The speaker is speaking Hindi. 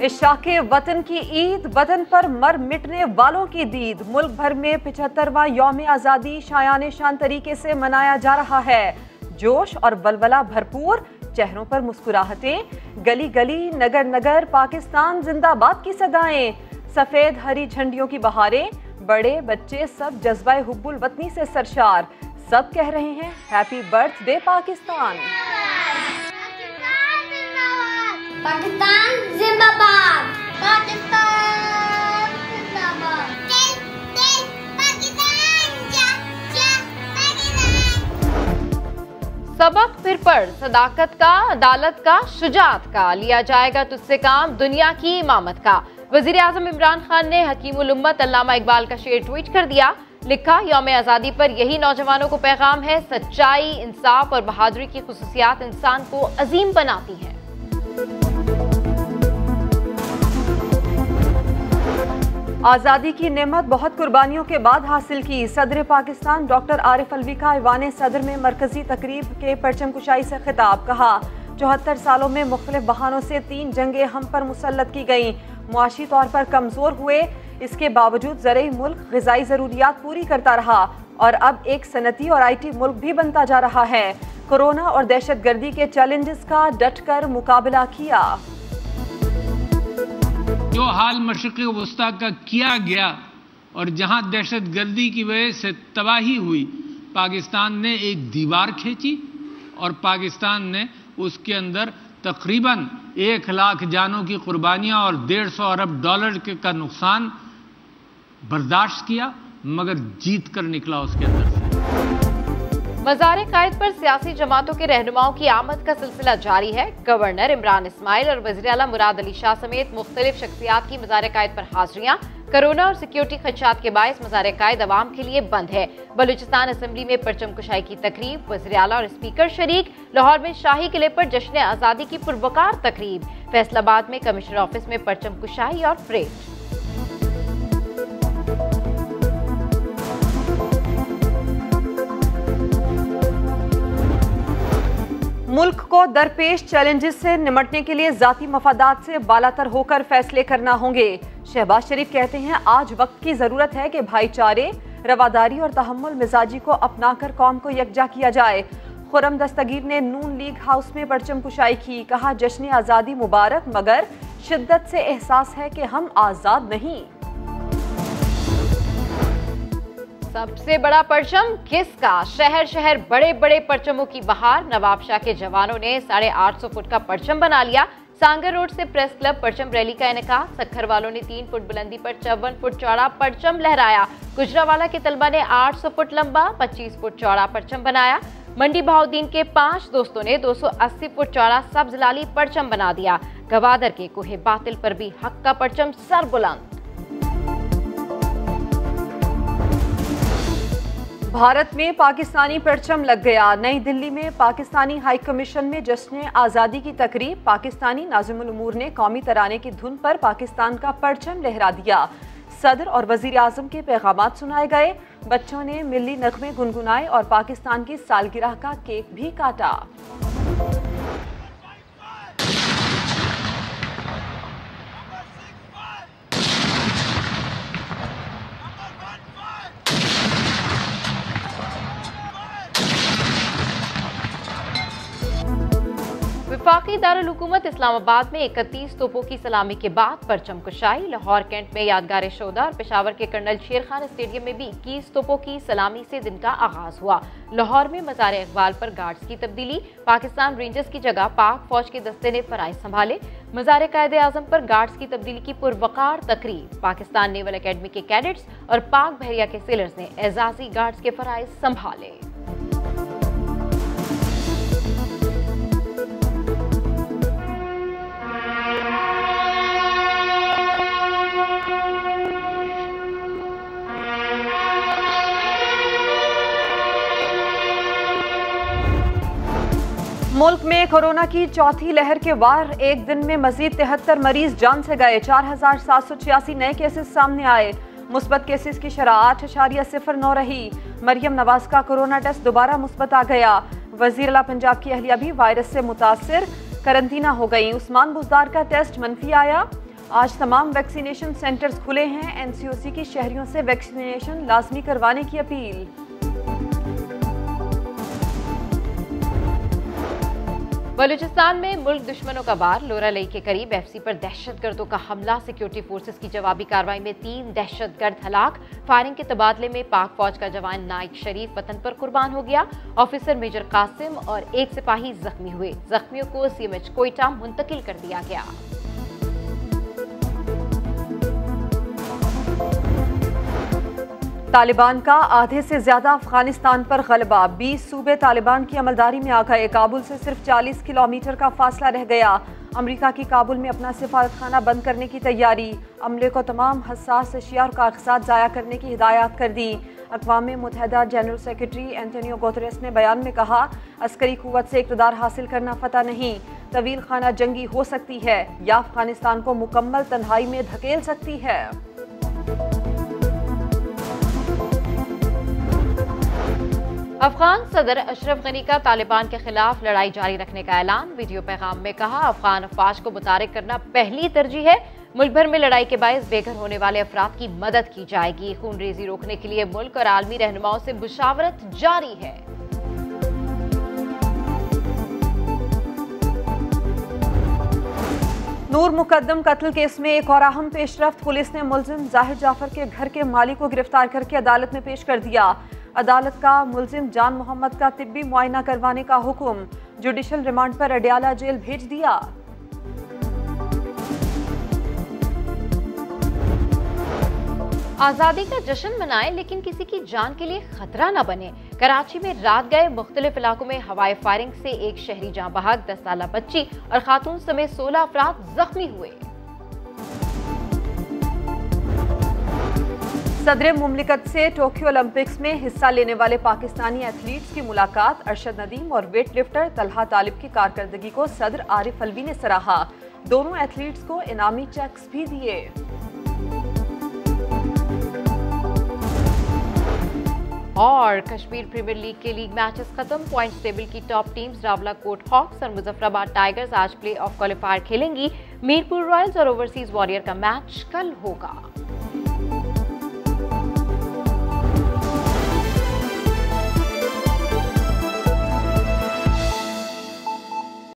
इशाके वतन की ईद, वतन पर मर मिटने वालों की दीद। मुल्क भर में 75वां यौम आज़ादी शायान शान तरीके से मनाया जा रहा है। जोश और वलवला भरपूर, चेहरों पर मुस्कुराहटें, गली गली नगर नगर पाकिस्तान जिंदाबाद की सदाएं। सफेद हरी झंडियों की बहारें, बड़े बच्चे सब जज्बा हुब्बुल वतनी से सरशार। सब कह रहे हैं हैप्पी बर्थडे पाकिस्तान। पाकिस्तान जिंदाबाद, पाकिस्तान जिंदाबाद, सबक फिर पढ़, सदाकत का, अदालत का, शुजात का, लिया जाएगा तुझसे काम, दुनिया की इमामत का। वजीर आजम इमरान खान ने हकीमुल उम्मत अल्लामा इकबाल का शेर ट्वीट कर दिया। लिखा, यौम आज़ादी पर यही नौजवानों को पैगाम है, सच्चाई, इंसाफ और बहादुरी की खुसूसियात इंसान को अजीम बनाती हैं। आज़ादी की नेमत बहुत कुर्बानियों के बाद हासिल की। सदर पाकिस्तान डॉक्टर आरिफ अलवी का ऐवान सदर में मरकजी तकरीब के परचम कुशाई से खिताब। कहा, 74 सालों में मुख्तलिफ बहानों से 3 जंगें हम पर मुसल्लत की गईं। मुआशी तौर पर कमज़ोर हुए, इसके बावजूद ज़रूरी मुल्क ग़िज़ाई ज़रूरियात पूरी करता रहा और अब एक सनती और IT मुल्क भी बनता जा रहा है। कोरोना और दहशत गर्दी के चैलेंजेस का डट कर मुकाबला किया। जो हाल मशरिक़ वस्ता का किया गया और जहां दहशत गर्दी की वजह से तबाही हुई, पाकिस्तान ने एक दीवार खींची और पाकिस्तान ने उसके अंदर तकरीबन 1 लाख जानों की कुर्बानियां और $150 अरब का नुकसान बर्दाश्त किया, मगर जीत कर निकला उसके अंदर से। मज़ार कायद पर सियासी जमातों के रहनुमाओं की आमद का सिलसिला जारी है। गवर्नर इमरान इस्माइल और वज़ीर आला मुराद अली शाह समेत मुख्तलिफ शख्सियात की मज़ार कायद पर हाजिरियां। कोरोना और सिक्योरिटी खदशात के बायस मज़ार कायद अवाम के लिए बंद है। बलूचिस्तान असम्बली में परचम कुशाई की तकरीब, वज़ीर आला और स्पीकर शरीक। लाहौर में शाही किले पर जश्न आज़ादी की पुरवकार तकरीब। फैसलाबाद में कमिश्नर ऑफिस में परचम कुशाई और परेड। मुल्क को दरपेश चैलेंजेस से निमटने के लिए जाती मफादात से बालातर होकर फैसले करना होंगे। शहबाज शरीफ कहते हैं, आज वक्त की जरूरत है कि भाईचारे, रवादारी और तहम्मुल मिजाजी को अपनाकर कौम को यकजा किया जाए। खुर्रम दस्तगीर ने नून लीग हाउस में परचम कुशाई की। कहा, जश्न आज़ादी मुबारक, मगर शिद्दत से एहसास है कि हम आज़ाद नहीं। सबसे बड़ा परचम किसका? शहर शहर बड़े बड़े परचमों की बहार। नवाब शाह के जवानों ने 850 फुट का परचम बना लिया। सांगर रोड से प्रेस क्लब परचम रैली का इनेकाद। सखर वालों ने 3 फुट बुलंदी पर 54 फुट चौड़ा परचम लहराया। गुजरावाला के तलबा ने 800 फुट लंबा 25 फुट चौड़ा परचम बनाया। मंडी बहाउद्दीन के 5 दोस्तों ने 280 फुट चौड़ा सब्ज लाली परचम बना दिया। गवादर के कोहे बातिल पर भी हक का परचम सर बुलंद। भारत में पाकिस्तानी परचम लग गया। नई दिल्ली में पाकिस्तानी हाई कमीशन में जश्न आज़ादी की तकरीब। पाकिस्तानी नाज़िमुल उमूर ने कौमी तराने की धुन पर पाकिस्तान का परचम लहरा दिया। सदर और वज़ीर आज़म के पैगामात सुनाए गए। बच्चों ने मिली नगमे गुनगुनाए और पाकिस्तान की सालगिरह का केक भी काटा। वफाकी दारुल हुकूमत इस्लामाबाद में 31 तोपों की सलामी के बाद परचम कुशाई। लाहौर कैंट में यादगार शोदा और पेशावर के कर्नल शेर खान स्टेडियम में भी 21 तोपों की सलामी से दिन का आगाज हुआ। लाहौर में मज़ार इकबाल पर गार्ड्स की तब्दीली। पाकिस्तान रेंजर्स की जगह पाक फौज के दस्ते ने फराइज संभाले। मज़ार कायद आज़म पर गार्ड्स की तब्दीली की पुरवकार तकरीब। पाकिस्तान नेवल अकेडमी के कैडेट्स और पाक बहरिया के सेलर्स ने एजाजी गार्ड्स के फराइज संभाले। मुल्क में कोरोना की चौथी लहर के वार। एक दिन में मजीद 73 मरीज जान से गए। 4786 नए केसेस सामने आए। मुस्बत केसेस की शरह 8.09 रही। मरियम नवाज का कोरोना टेस्ट दोबारा मुस्बत आ गया। वजीर आला पंजाब की अहलिया भी वायरस से मुतासिर करंतना हो गई। उस्मान बुजदार का टेस्ट मनफी आया। आज तमाम वैक्सीनेशन सेंटर्स खुले हैं। एनसीओसी की शहरियों से वैक्सीनेशन लाजमी करवाने की अपील। बलूचिस्तान में मुल्क दुश्मनों का वार। लोरा लई के करीब एफसी पर दहशतगर्दों का हमला। सिक्योरिटी फोर्सेस की जवाबी कार्रवाई में 3 दहशतगर्द हलाक। फायरिंग के तबादले में पाक फौज का जवान नाइक शरीफ वतन पर कुर्बान हो गया। ऑफिसर मेजर कासिम और एक सिपाही जख्मी हुए। जख्मियों को सीएमएच कोयटा मुंतकिल कर दिया गया। तालिबान का आधे से ज्यादा अफगानिस्तान पर गलबा। 20 सूबे तालिबान की अमलदारी में आ गए। काबुल से सिर्फ 40 किलोमीटर का फासला रह गया। अमेरिका की काबुल में अपना सिफारतखाना बंद करने की तैयारी। अमले को तमाम हसास अशिया और कागजात ज़ाया करने की हिदायत कर दी। अक़वाम मुत्तहिदा जनरल सेक्रेटरी एंटोनियो गुतेरेस ने बयान में कहा, अस्करी कुव्वत से इक़्तिदार हासिल करना फतह नहीं, तवील खाना जंगी हो सकती है या अफगानिस्तान को मुकम्मल तन्हाई में धकेल सकती है। अफगान सदर अशरफ गनी का तालिबान के खिलाफ लड़ाई जारी रखने का ऐलान। वीडियो पैगाम में कहा, अफगान अफवाज को मुतारिक करना पहली तरजीह है। मुल्क भर में लड़ाई के बायस बेघर होने वाले अफराद की मदद की जाएगी। खूनरेजी रोकने के लिए मुल्क और आलमी रहनुमाओं से मुशावरत जारी है। नूर मुकद्दम कत्ल केस में एक और अहम पेशरफ्त। पुलिस ने मुलजिम जाहिर जाफर के घर के मालिक को गिरफ्तार करके अदालत में पेश कर दिया। अदालत का मुलजिम जान मोहम्मद का तिब्बी मुआयना करवाने का हुक्म। जुडिशल रिमांड पर अडयाला जेल भेज दिया। आजादी का जश्न मनाएं, लेकिन किसी की जान के लिए खतरा न बने। कराची में रात गए मुख्तलिफ इलाकों में हवाई फायरिंग से एक शहरी जाँ बहक, 10 साला बच्ची और खातून समेत 16 अफराद जख्मी हुए। सदर मुमलिकत से टोक्यो ओलंपिक्स में हिस्सा लेने वाले पाकिस्तानी एथलीट्स की मुलाकात। अरशद नदीम और वेट लिफ्टर तलहा तालिब की कारकर्दगी को सदर आरिफ अलवी ने सराहा। दोनों एथलीट्स को इनामी चेक्स भी दिए। और कश्मीर प्रीमियर लीग के लीग मैचेस खत्म। पॉइंट्स टेबल की टॉप टीम्स रावलाकोट हॉक्स और मुजफ्फराबाद टाइगर्स आज प्ले ऑफ क्वालिफायर खेलेंगी। मीरपुर रॉयल्स और ओवरसीज वॉरियर का मैच कल होगा।